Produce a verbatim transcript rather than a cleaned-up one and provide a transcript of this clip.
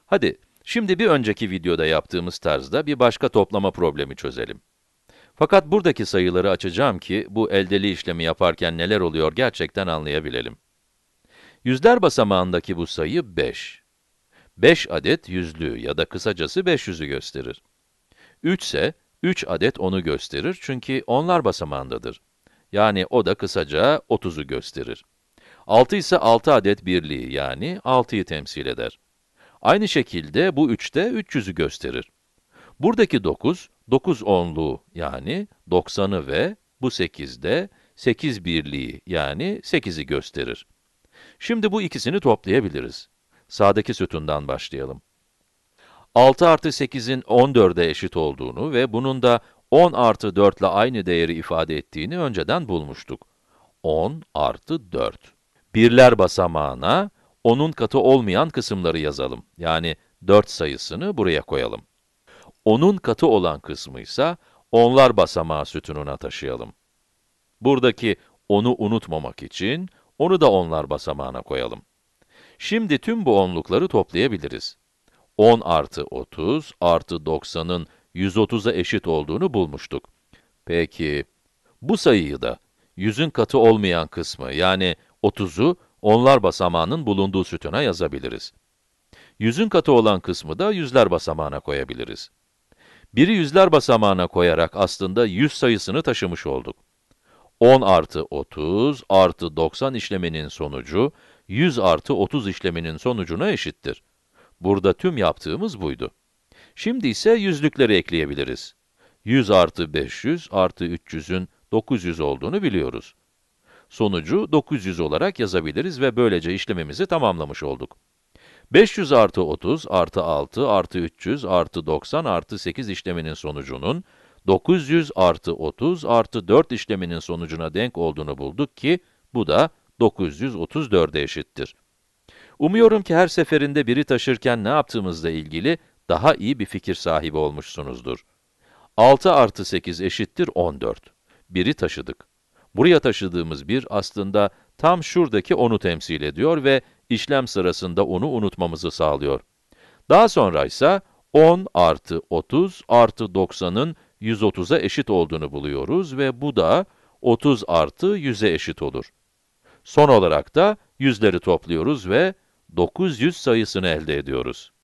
Hadi, şimdi bir önceki videoda yaptığımız tarzda bir başka toplama problemi çözelim. Fakat buradaki sayıları açacağım ki, bu eldeli işlemi yaparken neler oluyor gerçekten anlayabilelim. Yüzler basamağındaki bu sayı beş. beş adet yüzlüğü ya da kısacası beş yüzü gösterir. üç ise, üç adet onu gösterir çünkü onlar basamağındadır. Yani o da kısaca otuzu gösterir. altı ise altı adet birliği yani altıyı temsil eder. Aynı şekilde bu üç de üç yüzü gösterir. Buradaki dokuz, dokuz onluğu yani doksanı ve bu sekiz de sekiz birliği yani sekizi gösterir. Şimdi bu ikisini toplayabiliriz. Sağdaki sütundan başlayalım. altı artı sekizin on dörde eşit olduğunu ve bunun da on artı dört ile aynı değeri ifade ettiğini önceden bulmuştuk. on artı dört. Birler basamağına onun katı olmayan kısımları yazalım. Yani dört sayısını buraya koyalım. Onun katı olan kısmı ise onlar basamağı sütununa taşıyalım. Buradaki onu unutmamak için onu da onlar basamağına koyalım. Şimdi tüm bu onlukları toplayabiliriz. on artı otuz artı doksanın yüz otuza eşit olduğunu bulmuştuk. Peki, bu sayıyı da yüzün katı olmayan kısmı yani otuzu onlar basamağının bulunduğu sütuna yazabiliriz. yüzün katı olan kısmı da yüzler basamağına koyabiliriz. Biri yüzler basamağına koyarak aslında yüz sayısını taşımış olduk. on artı otuz artı doksan işleminin sonucu, yüz artı otuz işleminin sonucuna eşittir. Burada tüm yaptığımız buydu. Şimdi ise yüzlükleri ekleyebiliriz. yüz artı beş yüz artı üç yüzün dokuz yüz olduğunu biliyoruz. Sonucu dokuz yüz olarak yazabiliriz ve böylece işlemimizi tamamlamış olduk. beş yüz artı otuz artı altı artı üç yüz artı doksan artı sekiz işleminin sonucunun, dokuz yüz artı otuz artı dört işleminin sonucuna denk olduğunu bulduk ki, bu da dokuz yüz otuz dörde eşittir. Umuyorum ki her seferinde biri taşırken ne yaptığımızla ilgili daha iyi bir fikir sahibi olmuşsunuzdur. altı artı sekiz eşittir on dört. biri taşıdık. Buraya taşıdığımız bir aslında tam şuradaki onu temsil ediyor ve işlem sırasında onu unutmamızı sağlıyor. Daha sonra ise on artı otuz artı doksanın yüz otuza eşit olduğunu buluyoruz ve bu da otuz artı yüze eşit olur. Son olarak da yüzleri topluyoruz ve dokuz yüz sayısını elde ediyoruz.